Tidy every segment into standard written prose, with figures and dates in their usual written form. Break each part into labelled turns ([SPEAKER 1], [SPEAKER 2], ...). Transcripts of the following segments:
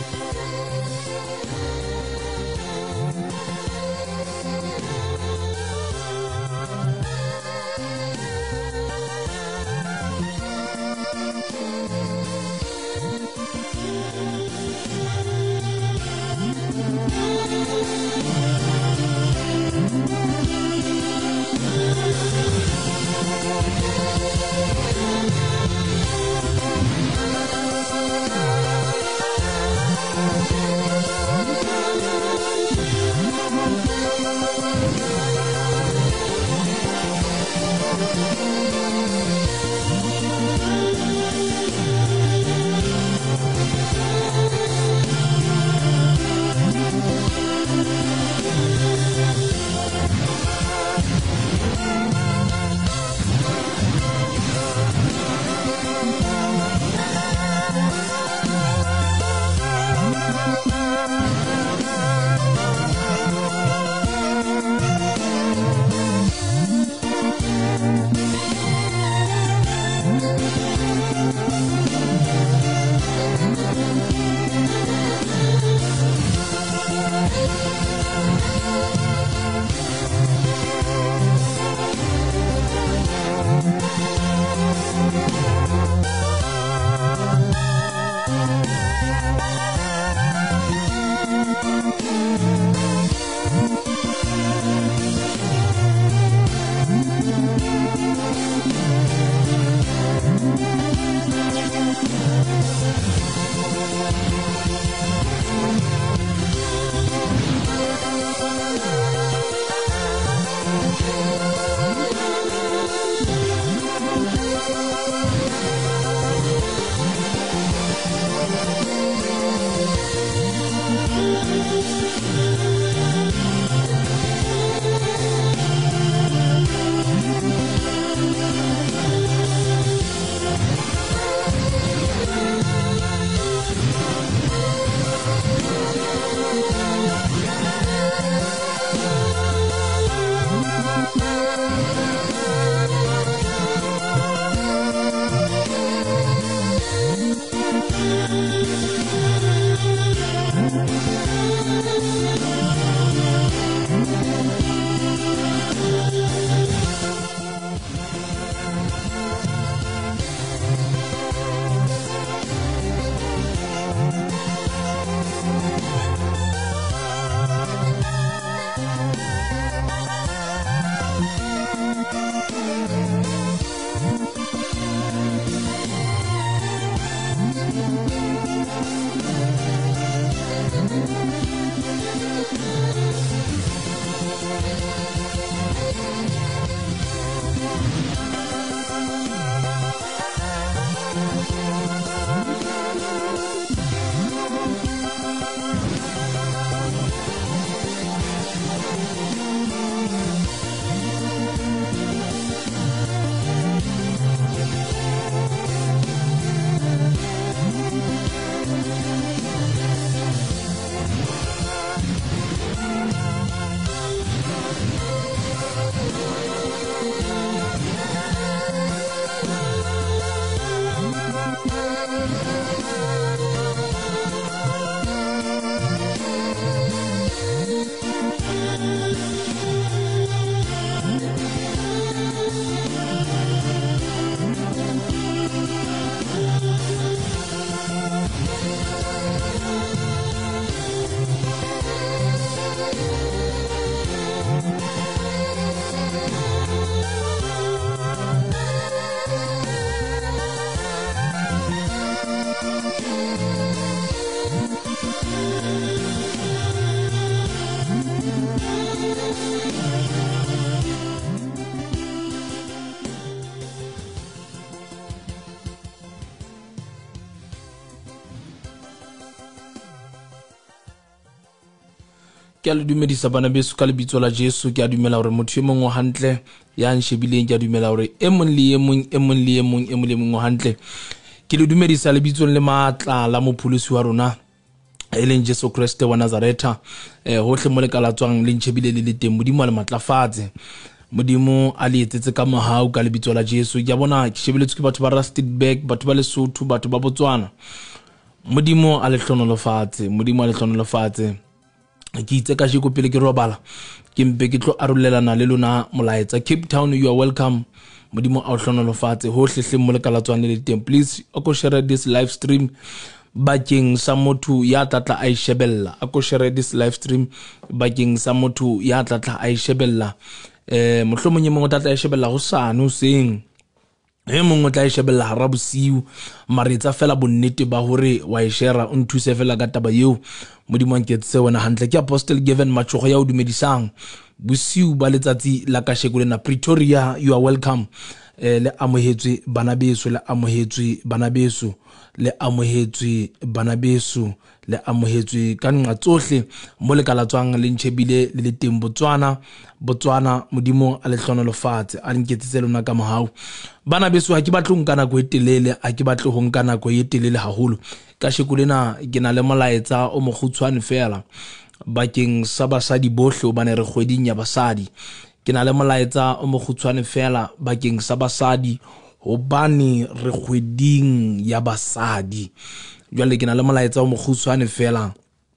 [SPEAKER 1] ke a le dumedisa bana beso ka lebitso la Jesu. Ke a dumela hore motho e mong o hantle ya nshebileng, ke a dumela hore e mong le e mong o hantle. Ke le dumedisa lebitsong le matla la mopholosi wa rona e leng Jesu Kriste wa Nazareta. Hohle mo le ka latswang le ntshebile le teng, modimo a le matlafatse, modimo a le etsetse ka mohau ka lebitso la Jesu. Ke a bona ke shebeletswe ke batho ba Rustenburg, batho ba Lesotho, batho ba Botswana, modimo a le hlonolofatse ke itse ka sheko pele ke robala ke mpe ke tlo arolelana le lona molaetsa. Cape Town, you are welcome. Modimo a hlonolofatse hohle hle mo le kalatswane le teng. Please ako share this live stream bakeng sa motho ya tlatla a ishebella. Ako share this live stream bakeng sa motho ya tlatla a ishebella. Mohlomong mo tlatla a ishebella ho sano seng mongwe tla ishebella hara bosiu mare tsa fela bonnete ba hore wa ishera o nthuse fela ka taba eo. Modimo a nketse wena hantle. Ke Apostle Gavin Machogo ya o dumedisang bosiu ba letsatsi la kasheko lena. Pretoria, you are welcome. Le amohetswe bana beso, le amohetswe bana beso, le amohetswe bana beso, le amohetswe ka nqa tsohle mo le kalatswang le ntshebile le teng Botswana. Modimo a le hlonolofatse a nketsetse lona ka mohau. Bana beso ha ke batlo nka nako e telele, ha ke batlo ho nka nako e telele haholo. Kasheko lena ke na le molaetsa o mokgutshwane fela bakeng sa basadi bohle o bane re kgweding ya basadi. Ke na le molaetsa o mokgutshwane fela bakeng sa basadi hobane re kgweding ya basadi. Jwale ke na le molaetsa o mokgutshwane fela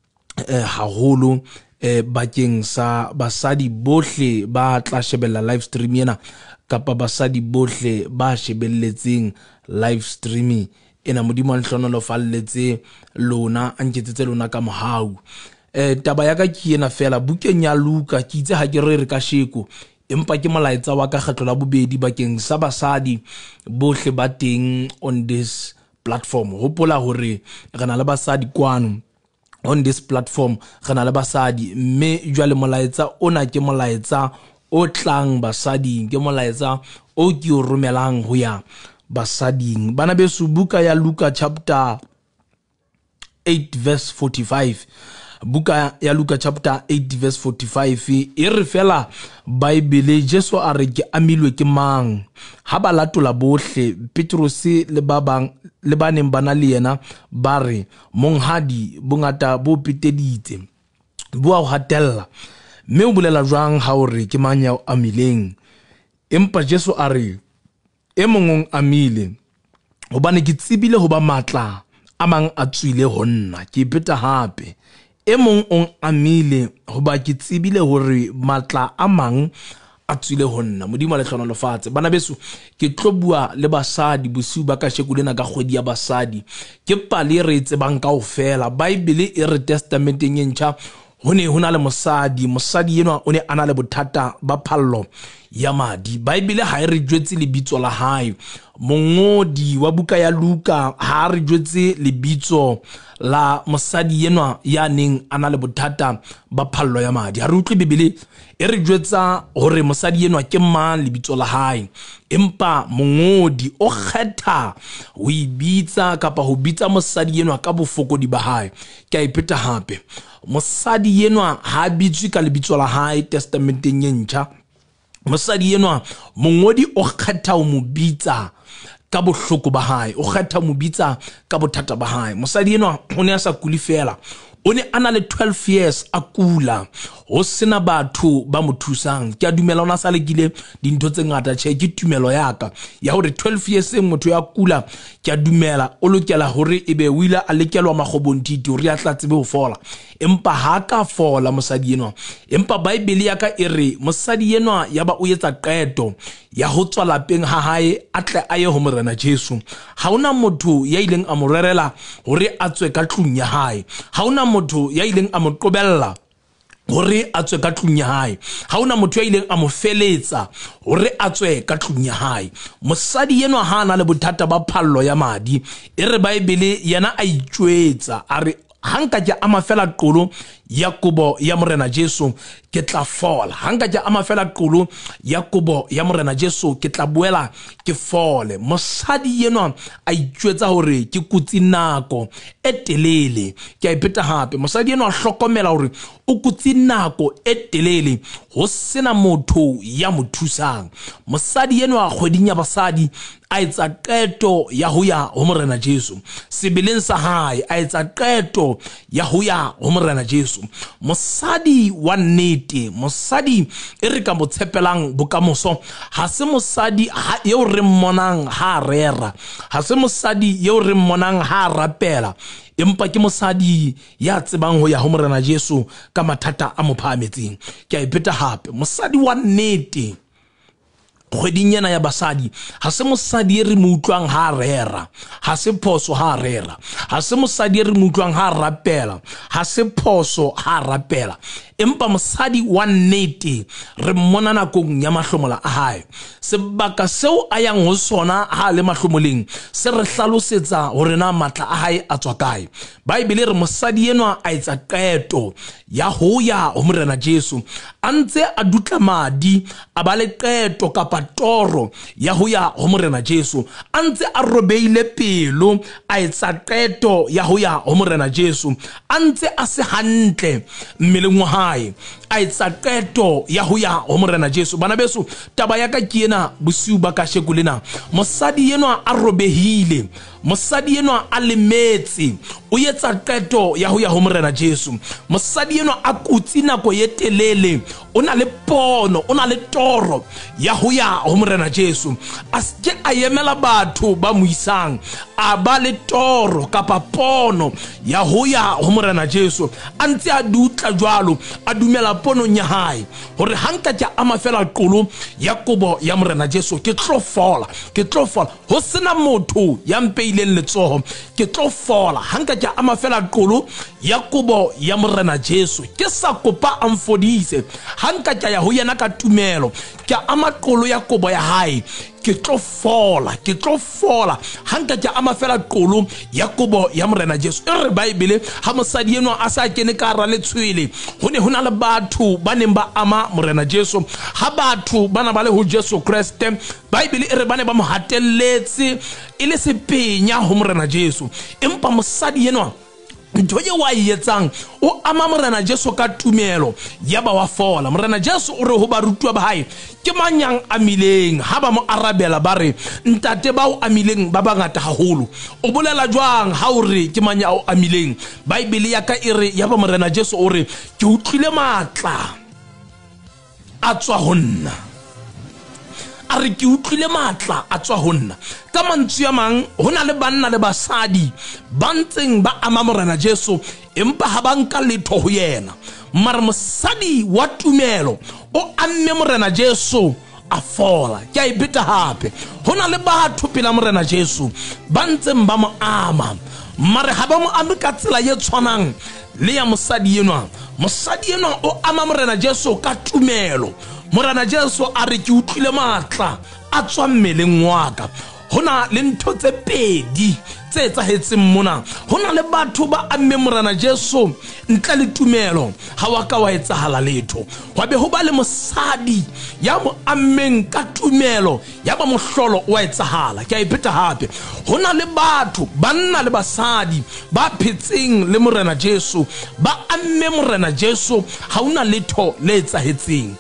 [SPEAKER 1] haholo bakeng sa basadi bohle ba tla shebella live stream ena kapa basadi bohle ba shebelletseng live streaming ena. Modimo a nhlonolofalletse lona a nketsetse lona ka mohau. Taba ya ka ke ena fela bukeng ya Luka ke itse ha ke re ka sheko empa ke molaetsa wa ka kgetlo la bobedi bakeng sa basadi bohle ba teng on this platform. Hopola hore re na le basadi kwano on this platform, re na le basadi mme jwale molaetsa ona ke molaetsa o tlang basadi, ke molaetsa o ke o romelang ho ya basading. Bana beso buka ya Luka chapter 8 verse 45. Buka ya Luka chapter 8 verse 45 e re fela Bible Jesu a re ke amilwe ke mang ha ba latola bohle. Petrus le babang le baneng bana le yena ba re monghadi bongata bo peteditse bo a hatella mme o bolela jwang ha o re ke mang ya amileng. Empa Jesu a re e mongong amile hobane ke tsebile ho ba matla a mang a tswile ho nna. Ke ipeta hape e mong on amile hoba ke tsebile hore matla a mang a tswile ho nna. Modimo le hlonolofatse. Bana beso ke tlobua le basadi bosiu ba kasheko lena ka kgwedi ya basadi. Ke pale re tsebang kaofela. Bible e re testamenteng e ntjha hona le mosadi yenwa o ne ana le bothata ba phallo ya madi. Bible ha e re jwetse lebitso la hae. Mongodi wa buka ya Luka ha re jwetse lebitso la mosadi yenwa ya neng ana le bothata ba phallo ya madi. Ha re utlwe Bibele e re jwetsa hore mosadi yenwa ke mang lebitso la hae. Empa mongodi o kgetha ho ibitsa kapa ho bitsa mosadi yenwa ka bofokodi ba hae. Ke a ipeta hape mosadi yenwa ha bitswe ka lebitso la hae testamenteng e ntjha. Mosadi yenwa mongodi o kgetha ho mo bitsa ka bohloko ba hae, o kgetha mo bitsa ka bothata ba hae. Mosadi yenwa o ne a sa kuli fela, o ne ana le 12 years a kula, ho sena batho ba mo thusang. Ke a dumela ona sa lekile dintho tse ngata tjhe ke tumelo ya ka ya hore 12 years motho ya kula. Ke a dumela o lokela hore ebe o ile a lekelwa makgobontiti hore a tla tsebe ho fola, empa ha ka fola mosadi yenwa. Empa Bible ya ka e re mosadi yenwa ya ba o etsa qeto ya ho tswa lapeng ha hae a tle a ye ho morena Jesu. Ha ona motho ya ileng a morerela hore a tswe ka tlung ya hae, ha ona motho ya ileng a mo qobella hore a tswe ka tlung ya hae, ha ona motho ya ileng a mo feletsa hore a tswe ka tlung ya hae. Mosadi yenwa ha ana le bothata ba phallo ya madi, e re Bible yana a itjwetsa a re hanka ke ama fela qolo ya kobo ya morena Jesu ke tla fola. Hanka ke ama fela qolo ya kobo ya morena Jesu ke tla boela ke fole. Mosadi yenwa a itjwetsa hore ke kutsi nako e telele. Ke a ipeta hape mosadi yenwa a hlokomela hore o kutsi nako e telele ho sena motho ya mo thusang. Mosadi yenwa kgweding ya basadi a etsa qeto ya ho ya ho morena Jesu. Sebeleng sa hae a etsa qeto ya ho ya ho morena Jesu. Jesu mosadi wa nnete mosadi e re ka mo tshepelang bokamoso ha se mosadi eo re mmonang ha rera ha se mosadi eo re mmonang ha rapela empa ke mosadi ya tsebang ho ya ho morena Jesu ka mathata a mo phahametseng ke a ipeta hape mosadi wa nnete kgweding yana ya basadi ha se mosadi e re mo utlwang ha rera ha se phoso ha rera ha se mosadi e re mo utlwang ha rapela ha se phoso ha rapela empa mosadi wa nnete re mmona nakong ya mahlomola a hae sebaka seo a yang ho sona ha le mahlomoleng se re hlalosetsa hore na matla a hae a tswa kae Bible re mosadi enwa a etsa qeto ya ho ya ho morena Jesu antse a dutla madi a ba le qeto kapa toro ya ho ya ho morena Jesu antse a robeile pelo a etsa qeto ya ho ya ho morena Jesu antse a se hantle mmeleng wa hae a etsa qeto ya ho ya ho morena Jesu bana beso taba ya ka ke ena bosiu ba ka shekulena mosadi enwa a robehile mosadi enwa a lemetse o etsa qeto ya ho ya ho morena Jesu mosadi enwa a kutsi nako ye telele o na le pono o na le toro ya ho ya ho morena Jesu a se a yemela batho ba mo isang a ba le toro kapa pono ya ho ya ho morena Jesu antse a dutla jwalo a dumela pono nya hae hore hanka tja ama fela qolo ya kobo ya morena Jesu ke tlo fola ho sena motho ya mpeileng letsoho ke tlo fola hanka tja ama fela qolo ya kobo ya morena Jesu ke sa kopa amfodise hanka tja ya ho yena ka tumelo ke ama qolo ya kobo ya hae ke tlo fola hanka ke ama fela qolo ya kobo ya morena Jesu e re Bible ha mosadi eno a sa kene ka ra le tshwele hone hona le batho ba neng ba ama morena Jesu ha batho bana ba le ho Jesu Christ Bible e re bane ba mo hatelletse e le sepenya ho morena Jesu empa mosadi eno ntho ye wa etsang o ama morena Jesu ka tumelo ya ba wa fola morena Jesu o re ho barutwa ba hae ke manyang amileng ha ba mo arabela ba re ntate ba o amileng ba bangata haholo o bolela jwang ha o re ke manya o amileng Bible ya ka e re ya ba morena Jesu o re ke utlwile matla a tswa ho nna a re ke utlwile matla a tswa ho nna ka mantswe a mang hona le banna le basadi ba ntseng ba ama morena Jesu empa ha ba nka letho ho yena mara mosadi wa tumelo o amme morena Jesu a fola ke a ipeta hape hona le batho pela morena Jesu ba ntseng ba mo ama mara ha ba mo ame ka tsela ye tshwanang le ya mosadi enwa o ama morena Jesu ka tumelo morena Jesu a re ke utlwile matla a tswa mmeleng wa ka hona le ntho tse pedi tse etsahetseng mona hona le batho ba amme morena Jesu ntle le tumelo ha wa ka wa etsahala letho wa be ho ba le mosadi ya mo ammeng ka tumelo ya ba mohlolo wa etsahala ke a ipeta hape hona le batho banna le basadi ba phetseng le morena Jesu ba amme morena Jesu ha una letho le etsahetseng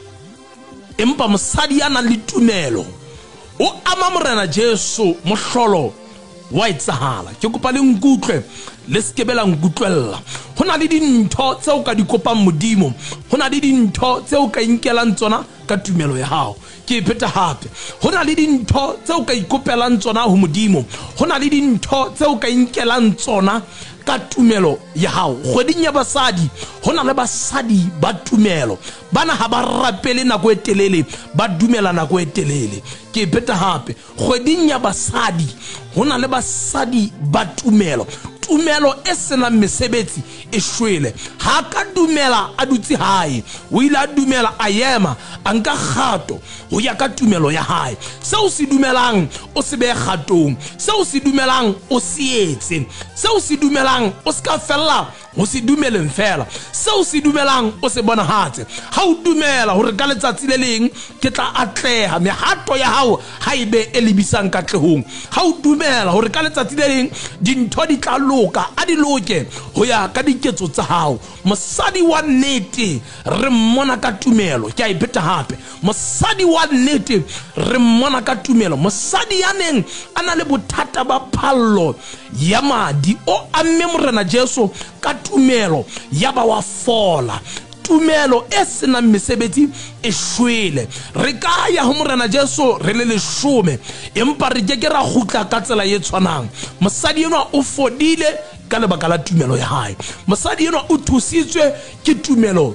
[SPEAKER 1] empa mosadi ya na le tumelo o ama morena Jesu mohlolo wa etsahala ke kopa le nkutlwe le skebela nkutlwella hona le dintho tse o ka di kopang modimo hona le dintho tse o ka inkelang tsona ka tumelo ya hao ke ipeta hape hona le dintho tse o ka ikopelang tsona ho modimo hona le dintho tse o ka inkelang tsona ka tumelo ya hao kgweding ya basadi hona le basadi ba tumelo bana ha ba rapele nako e telele ba dumela nako e telele ke ipeta hape kgweding ya basadi hona le basadi ba tumelo e sena mesebetsi e shwele ha ka dumela a dutse hae o ile a dumela a yema a nka kgato ho ya ka tumelo ya hae seo se dumelang o se be kgatong seo se dumelang o se etse seo se dumelang o ska fella ho se dumeleng fela seo se dumelang o se bonahatse ha o dumela hore ka letsatsi le leng ke tla atleha mehato ya hao ha ibe e lebisang katlehong ha o dumela hore ka letsatsi le leng dintho di tla loka a di loke ho ya ka diketso tsa hao mosadi wa nnete re mmona ka tumelo ke a ipeta hape mosadi wa nnete re mmona ka tumelo mosadi ya neng ana le bothata ba phallo ya madi o amme morena Jesu ka tumelo ya ba wa fola tumelo e sena mesebetsi e shwele re ka ya ho morena Jesu re le leshome empa re ke ra gutla ka tsela e tshwanang mosadi enwa o fodile ka lebaka la tumelo ya hae mosadi enwa o thusitswe ke tumelo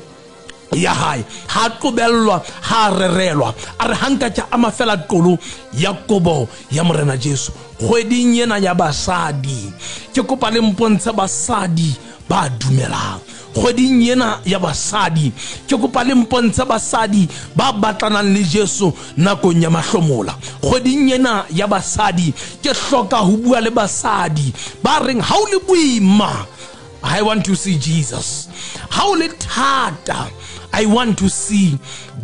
[SPEAKER 1] ya hae ha qobellwa ha rerelwa a re hanka tja a mafela qolo ya kobo ya morena Jesu kgweding ena ya basadi ke kopa le mpontshe basadi ba dumelang kgweding ena ya basadi ke kopa le mpontshe basadi ba batlanang le Jesu nakong ya mahlomola kgweding ena ya basadi ke hloka ho bua le basadi ba reng ha o le boima I want to see Jesus ha o le thata I want to see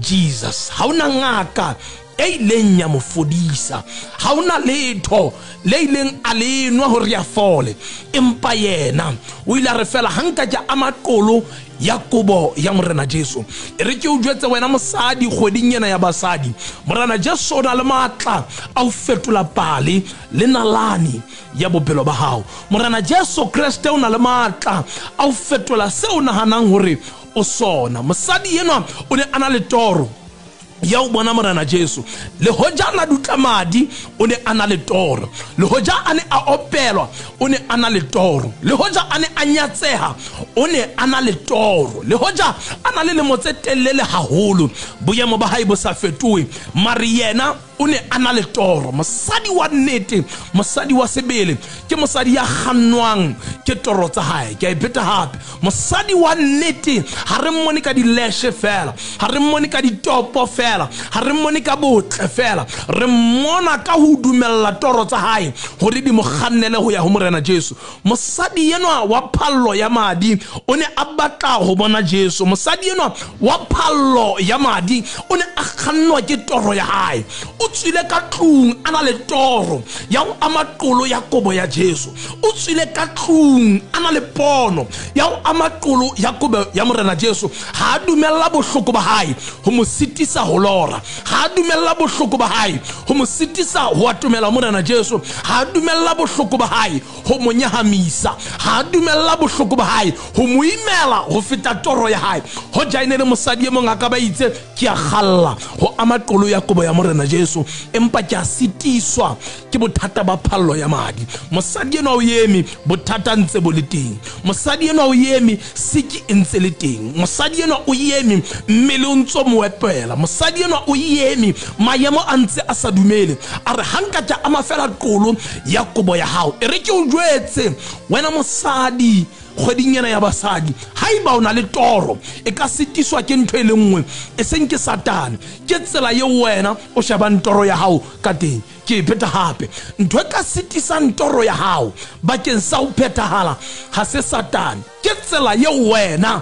[SPEAKER 1] Jesus ha ona ngaka e ileng ya mo fodisa ha ona letho le ileng a lenwa hore ya fole empa yena o ile re fela hanka ja amaqolo ya kobo ya morena Jesu e re ke o jwetse wena mosadi kgweding ena ya basadi morena Jesu o na le matla a o fetola pale le nalane ya bophelo ba hao morena Jesu Kriste o na le matla a o fetola se o nahanang hore o sona mosadi yenwa o ne ana le toro ya o bona morena Jesu le hoja la dutlamadi o ne ana le toro le hoja ane a opelwa o ne ana le toro le hoja ane a nyatseha o ne ana le toro le hoja ana le motse telele haholo boyemo ba hae bo sa fetoe mariena o ne ana le toro mosadi wa nnete mosadi wa sebele ke mosadi ya kgannwang ke toro tsa hae ke a ipeta hape mosadi wa nnete ha re mmone ka dileshe fela ha re mmone ka ditopo fela ha re mmone ka botle fela re mmona ka ho dumella toro tsa hae hore di mo kgannele ho ya ho morena Jesu mosadi yenwa wa phallo ya madi o ne a batla ho bona Jesu mosadi yenwa wa phallo ya madi o ne a kgannwa ke toro ya hae o tswile ka tlung ana le toro ya amaqolo ya kobo ya Jesu o tswile ka tlung ana le pono ya amaqolo ya kobo ya morena Jesu ha dumella bohloko ba hae ho mo sitisa ho lora ha dumella bohloko ba hae ho mo sitisa ho atumela morena Jesu ha dumella bohloko ba hae ho mo nyahamisa ha dumella bohloko ba hae ho mo imela ho feta toro ya hae ho jainele mosadi e mong a ka ba itse ke a khalla ho amaqolo ya kobo ya morena Jesu empa ke a sitiswa ke bothata ba phallo ya madi mosadi ena o yemi bothata ntse bo le teng mosadi ena o yemi siki ntse le teng mosadi ena o yemi mmele o ntso mo epela mosadi ena o yemi maemo a ntse a sa dumele a re hanka tja a mafela qolo ya kobo ya hao e re ke o jwetse wena mosadi kgweding ena ya basadi haiba o na le toro e ka sitiswa ke ntho e le nngwe e seng ke satane ke tsela ye wena o sheba ntoro ya hao ka teng ke pheta hape ntho e ka sitisa ntoro ya hao bakeng sa o phethahala ha se satane ke tsela ye wena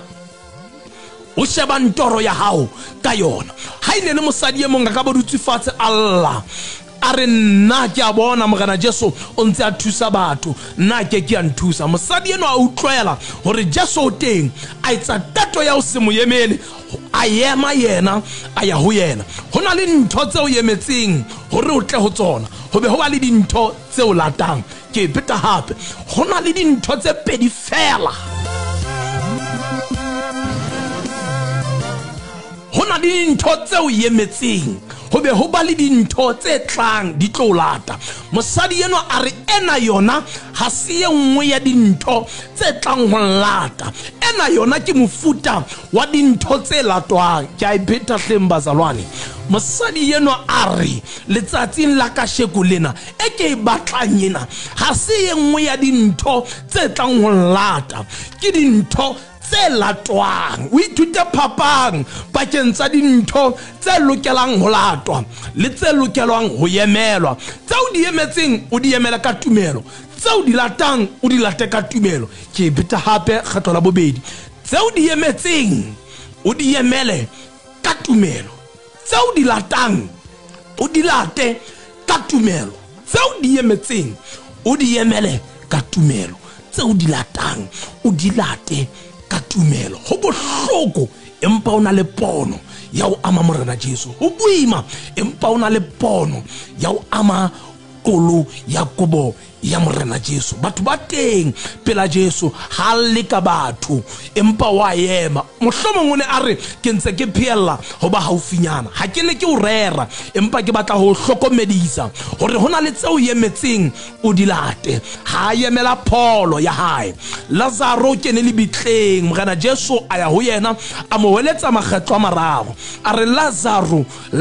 [SPEAKER 1] o sheba ntoro ya hao ka yona ha ile le mosadi e mong ka ba dutse fatshe Allah a re nna ke a bona morena Jesu o ntse a thusa batho nna ke a nthusa mosadi eno a utlwela hore Jesu o teng a etsa tato ya o se mo yemele a yema yena a ya ho yena hona le ntho tse o yemetseng hore o tle ho tsona ho be ho ba le dintho tse o latang ke pheta hape hona le dintho tse pedi fela hona le dintho tse o yemetseng ho be ho ba le dintho tse tlang di tlo lata mosadi eno a re ena yona ha se ye nngwe ya dintho tse tlang ho lata ena yona ke mofuta wa dintho tse latwang ke a ipheta hleng bazalwane mosadi eno a re letsatsing la kasheko lena e ke batlang ena ha se ye nngwe ya dintho tse tlang ho lata ke dintho tse latwang o ithute phapang pakeng tsa dintho tse lokelang ho latwa le tse lokelang ho yemelwa tseo di emetseng o di emela ka tumelo tseo di latang o di late ka tumelo ke beta hape kgetlo la bobedi tseo di emetseng o di emele ka tumelo tseo di latang o di late ka tumelo tseo di emetseng o di emele ka tumelo tseo di latang o di late ka tumelo ho bohloko empa ona le pono ya o ama morena Jesu ho boima empa ona le pono ya o ama kolo ya kobo ya morena Jesu. Batho ba teng pela Jesu ha le ka batho empa wa ema. Mohlomong o ne a re ke ntse ke phela ho ba haufinyana, ha ke le ke o rera empa ke batla ho hlokomedisa hore hona le tseo yemetseng o di late. Ha yemela pholo ya hae. Lazaro ke ne le bitleng, morena Jesu a ya ho yena a mo weletsa makgetlo a mararo a re Lazaro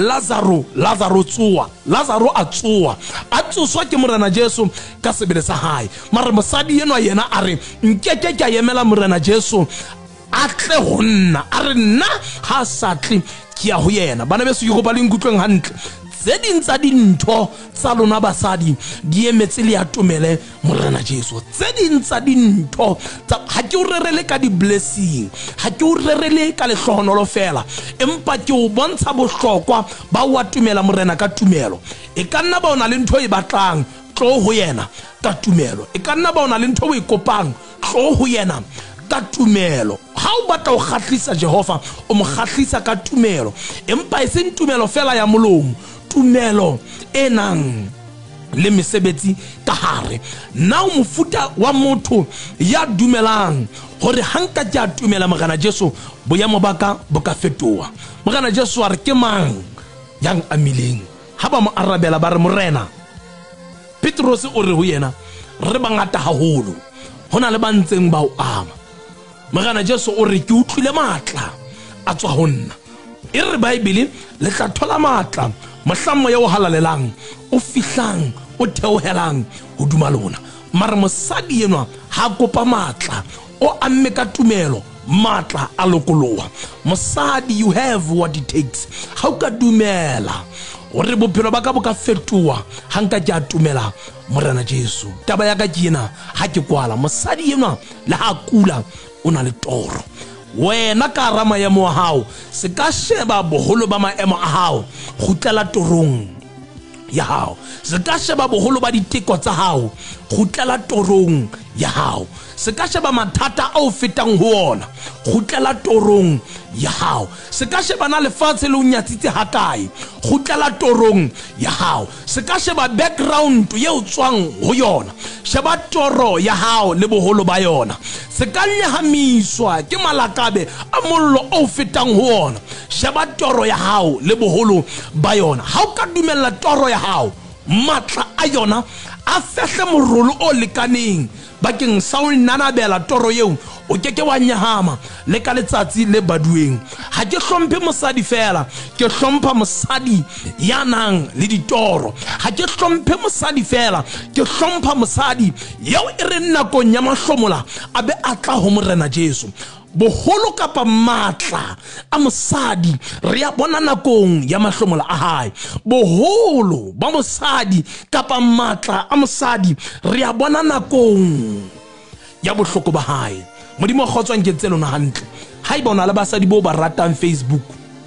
[SPEAKER 1] tsoa. Lazaro a tsoa, a tsoswa ke morena Jesu ka sebele sa hae. Mara mosadi yena yena a re nkeke ke yemela morena Jesu a tle ho nna, a re nna ha sa tle ke ya ho yena. Bana beso ke go ba le nkutlweng hantle, tse ding tsa dintho tsa lona basadi di emetse le atomele morena Jesu. Tse ding tsa dintho ha ke o rerele ka di blessing, ha ke o rerele ka lehlohonolo fela, empa ke o bontsha bohlokwa ba o atomela morena ka tumelo. E ka nna ba ona le ntho e batlang, tlo ho yena ka tumelo. E ka nna ba ona le ntho o e kopang, tlo ho yena ka tumelo. Ha o batla o kgahlisa Jehova, o mo kgahlisa ka tumelo, empa e seng tumelo fela ya molomo, tumelo e nang le mesebetsi ka hare. Na o mofuta wa motho ya dumelang hore hanka ke a tumela morena Jesu boemo baka bo ka fetoha. Morena Jesu a re ke mang yang amileng? Ha ba mo arabela ba re morena. Petros o re ho yena re bangata haholo, hona le ba ntseng ba o ama. Morena Jesu o re ke utlwile matla a tswa ho nna. E re Bible le tla thola matla mohlamo ya o halalelang, o fihlang, o theohelang hoduma lona. Mara mosadi enwa ha kopa matla, o amme ka tumelo, matla a lokoloha. Mosadi, you have what it takes. Ha o ka dumela hore bophelo ba ka bo ka fetoha hanka ke a tumela morena Jesu. Taba ya ka ke ena, ha ke kwala mosadi enwa le ha kula o na le toro. Wena ka hara maemo a hao se ka sheba boholo ba maemo a hao, kgutlela torong ya hao. Se ka sheba boholo ba diteko tsa hao, kgutlela torong ya hao. Se ka sheba mathata a o fetang ho ona, kgutlela torong ya hao. Se ka sheba na lefatshe le o nyatsitse ha kae, kgutlela torong ya hao. Se ka sheba background ye o tswang ho yona, sheba toro ya hao le boholo ba yona. Se ka nyahamiswa ke malakabe a mollo o fetang ho ona, sheba toro ya hao le boholo ba yona. Ha o ka dumella toro ya hao, matla a yona a fehle morolo o lekaneng bakeng sa o nanabela toro yeo, o keke wa nyahama le ka letsatsi le badueng. Ha ke hlomphe mosadi fela, ke hlompha mosadi ya nang le ditoro. Ha ke hlomphe mosadi fela, ke hlompha mosadi yeo e re nakong ya mahlomola a be a tla ho morena Jesu. Boholo kapa matla a mosadi re a bona nakong ya mahlomola a hae. Boholo ba mosadi kapa matla a mosadi re a bona nakong ya bohloko ba hae. Modimo a kgotswa nke tse lona hantle. Ha iba ona le basadi bo ba ratang Facebook,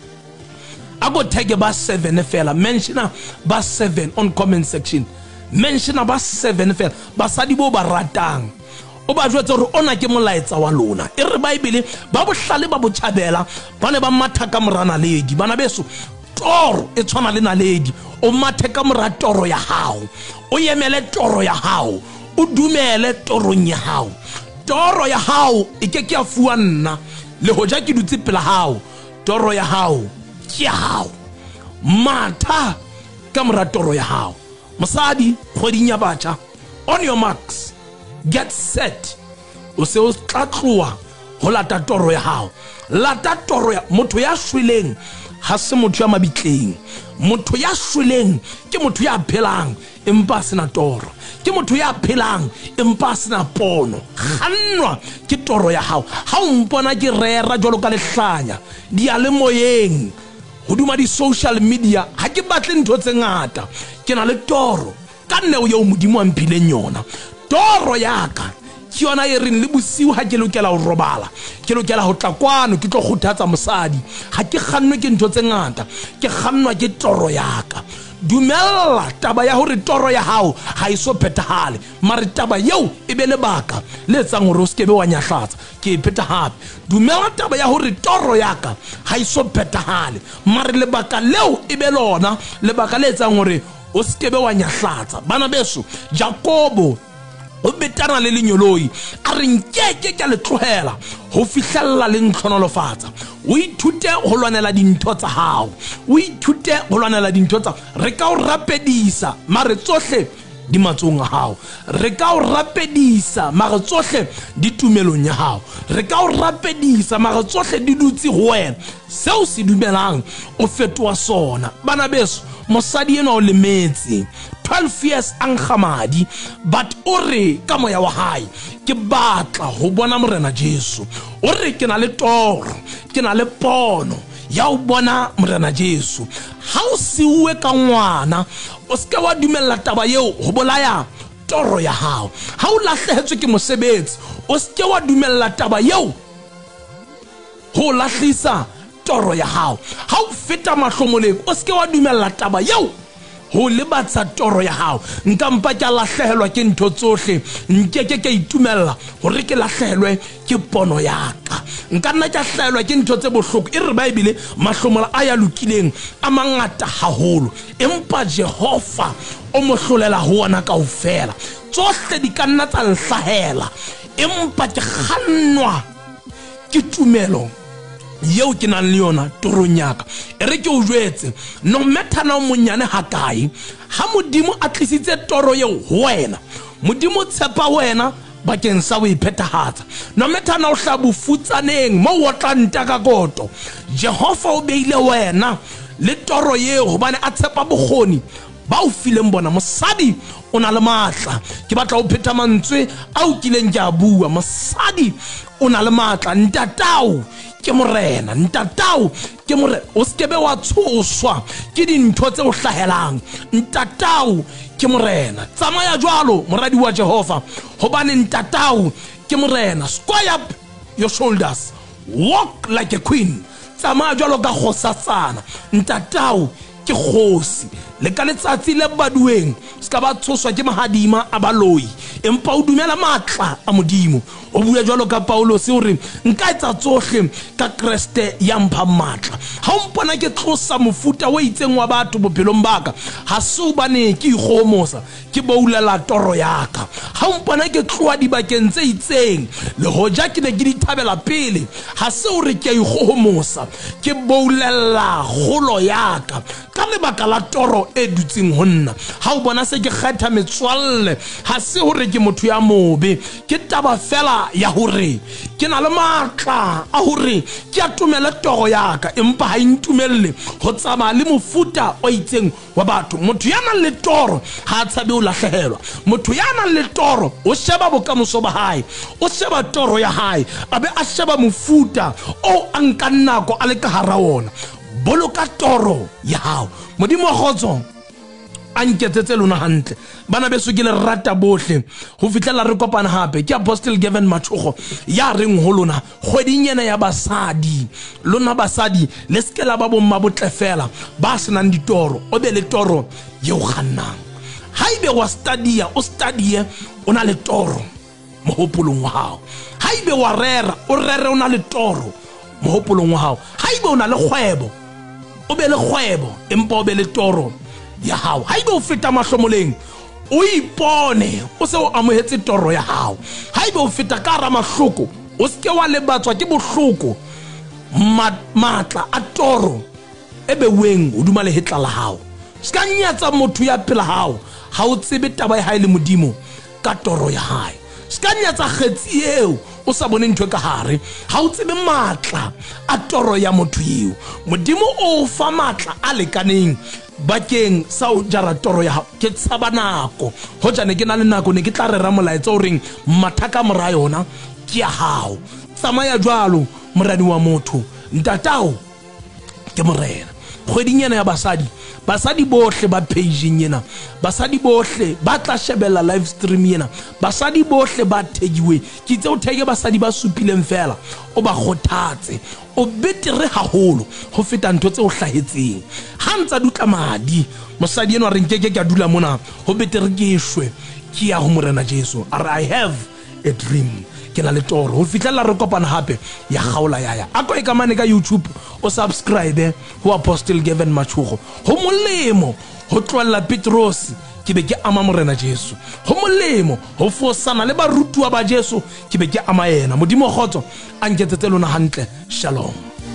[SPEAKER 1] a go tag ba 7 fela, mention ba 7 on comment section, mention ba 7 fela basadi bo ba ratang. O ba jwetsa hore ona ke molaetsa wa lona. E re Bible ba bohlale ba botjhabela ba ne ba matha ka morana ledi. Bana beso, toro e tshwana le naledi. O mathe ka mora toro ya hao, o yemele toro ya hao, o dumele torong ya hao. Toro ya hao e ke a fuwa nna le hoja ke dutse pela hao. Toro ya hao ke ya hao, matha ka mora toro ya hao. Mosadi kgweding ya batjha, on your marks, get set. O se o tla tloha ho lata toro ya hao. Lata toro ya motho ya shweleng, ha se motho ya mabitleng. Motho ya shweleng ke motho ya phelang empa sena toro. Ke motho ya phelang empa sena pono. Kgannwa ke toro ya hao. Ha o mpona ke rera jwalo ka lehlanya di a le moyeng hoduma di social media, ha ke batle ntho tse ngata, ke na le toro ka nne o ye o modimo a mphileng yona. Toro ya ka ke yona e reng le bosiu ha ke lokela ho robala, ke lokela ho tla kwano ke tlo kgothatsa mosadi. Ha ke kgannwe ke ntho tse ngata, ke kgannwa ke toro ya ka. Dumella taba ya hore toro ya hao ha iso phethahale, mara taba yeo e be lebaka le etsang hore o se kebe wa nyahlatsa. Ke pheta hape, dumella taba ya hore toro ya ka ha iso phethahale, mara lebaka leo e be lona lebaka le etsang hore o skebe wa nyahlatsa bana beso Jacobo o betana le lenyoloi a re nkeke ka le tlohela ho fihlella le ntlhonolofatsa o ithute ho lwanela dintho tsa hao o ithute ho lwanela dintho tsa re ka o rapedisa mare tsohle di matsong a hao re ka o rapedisa mare tsohle di tumelong ya hao re ka o rapedisa mare tsohle di dutse ho wena seo se dumelang o fetoa sona bana beso mosadi ena o lemetse 12 years ankgamadi but o re ka moya wa hae ke batla ho bona morena Jesu o re ke na le toro ke na le pono ya o bona morena Jesu ha o siuwe ka ngwana o ske wa dumella taba yeo ho bolaya toro ya hao ha o lahlehetswe ke mosebetsi o ske wa dumella taba yeo ho lahlisa toro ya hao ha o feta mahlomoleng o ske wa dumella taba yeo ho lebatsa toro ya hao nka mpa ke lahlehelwa ke ntho tsohle nkeke ke itumella hore ke lahlehelwe ke pono ya ka nka nna ke lahlehelwa ke ntho tse bohloko e re Bible mahlomola a ya lokileng a mangata haholo empa Jehova o mo hlolela ho ona kaofela tsohle di ka nna tsa nhlahela empa ke kgannwa ke tumelo yeo ke nang le yona torong yaka e re ke o jwetse no matter na o monyane hakae ha modimo a tlisitse toro yeo ho wena modimo tshepa wena bakeng sa o iphethahatsa no matter na o hlabofutsaneng mo o tlanta ka goto Jehova o beile wena le toro yeo hobane a tshepa bokgoni ba o fileng bona mosadi o na le matla ke batla o phetha mantswe a o kileng ke a bua mosadi o na le matla ntatao ke morena ntatao ke morena o skebe wa tshoswa ke dintho tse o hlahelang ntatao ke morena tsamaya jwalo moradi wa Jehova hobane ntatao ke morena square up your shoulders walk like a queen tsamaya jwalo ka kgosatsana ntatao ke kgosi le ka letsatsi le baduweng ska ba tshoswa ke mahadima a baloi empa o dumela matla a modimo o bua jwalo ka Paulo se hore nka etsa tsohle ka Kriste ya mpha matla ha o mpona ke tlosa mofuta o itseng wa batho bophelong baka ha se o bane ke ikgomosa ke boulela toro yaka ha o mpona ke tloa dibakeng tse itseng le hoja ke ne ke di thabela pele ha se hore ke ikgomosa ke boulela kholo yaka ka lebaka la toro e dutseng ho nna ha o bona se ke kgetha metswalle ha se hore ke motho ya mobe ke taba fela ya hore ke na le matla a hore ke atumela toro yaka empa ha intumelle ho tsama le mofuta o itseng wa batho motho ya nang le toro ha tshabe o lahlehelwa motho ya nang le toro o sheba bokamoso ba hae o sheba toro ya hae abe a sheba mofuta o anka nako a le ka hara ona boloka toro ya hao modimo wa khotso a nketsetse lona hantle bana beso ke le rata bohle ho fitlela re kopana hape ke Apostle Gavin Machogo ya reng ho lona kgwedinyana ya basadi lona basadi le skela ba bomma botlefela ba senang ditoro o be le toro ye o gannang haibe wa study o studie o na le toro mohopolong wa hao haibe wa rera o rere o na le toro mohopolong wa hao haibe o na le kgwebo o be le kgwebo empa o be le toro ya hao haibe o feta mahlomoleng o ipone o se o amohetse toro ya hao haibe o feta ka ra mahloko o ske wa lebatswa ke bohloko matla a toro ebe weng o duma le hetla la hao ska nyatsa motho ya pela hao ha o tsebe taba ya hae le modimo ka toro ya hae ska nyatsa kgetsi eo o sa bone ntwe ka hare ha o tsebe matla a toro ya motho eo modimo o fa matla a lekaneng bakeng sa o jara toro ya ke tsabanako ho jane ke na le nako ne ke tla rera molaetsa o reng mathaka mora yona ke ya hao tsamaya jwalo moradi wa motho ntatao ke morena kgwedinyana ya basadi bohle ba page yena basadi bohle ba tla shebella live stream yena basadi bohle ba thegiwe ke tse o thege basadi ba supileng fela o ba khothatse o betere haholo ho feta ntho tse o hlahetseng ha ntsa dutla madi mosadi eno a re nkeke ke a dula mona ho betere ke shwe ke ya ho morena Jesu I have a dream ke na le toro ho fitlela re kopana hape ya gaola yaya a ko e kamane ka YouTube o subscribe ho Apostle Gavin Machogo ho molemo ho tloella Petros ke be ke ama morena Jesu, ho molemo ho fosana le barutuwa ba Jesu ke be ke ama yena. Modimo kgotso a nketsetse lona hantle. Shalom.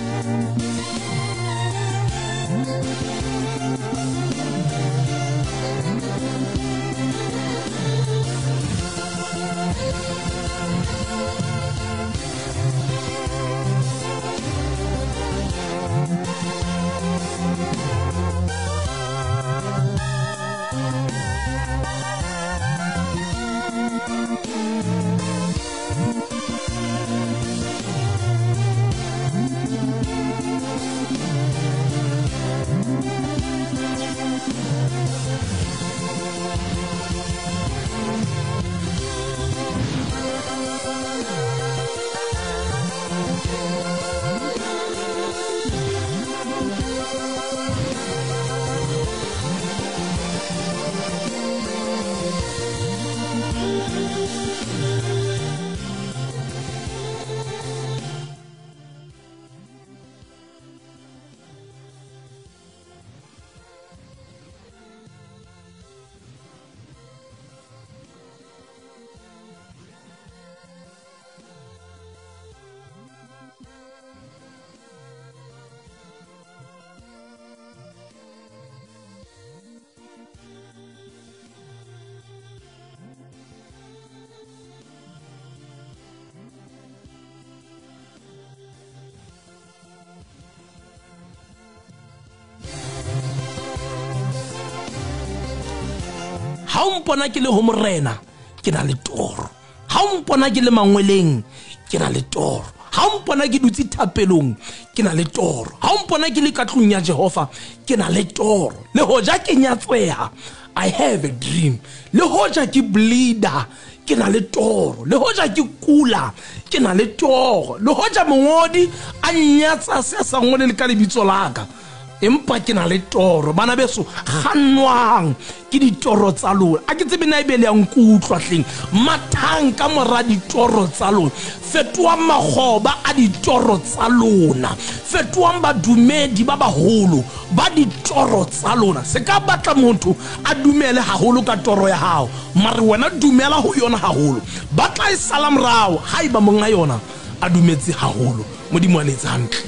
[SPEAKER 1] Ha o mpona ke le ho morena ke na le toro, ha o mpona ke le mangweleng ke na le toro, ha o mpona ke dutse thapelong ke na le toro, ha o mpona ke le ka tlung ya Jehova ke na le toro. Le hoja ke nyatseha, I have a dream. Le hoja ke bleeder ke na le toro, le hoja ke kula ke na le toro, le hoja mongodi a nyatsa se sa ngole le ka lebitso la ka, empa ke na le toro. Bana beso kganwang ke ditoro tsa lona, a ke tsebe na ebele ya nkutlwa hleng mathang ka mora ditoro tsa lona. Fetoa makgoba a ditoro tsa lona, fetoa badumedi ba baholo ba ditoro tsa lona. Se ka batla motho a dumele haholo ka toro ya hao, mare wena dumela ho yona haholo, batla e sala morao haeba monga yona a dumetse haholo. Modimo a letse hantle.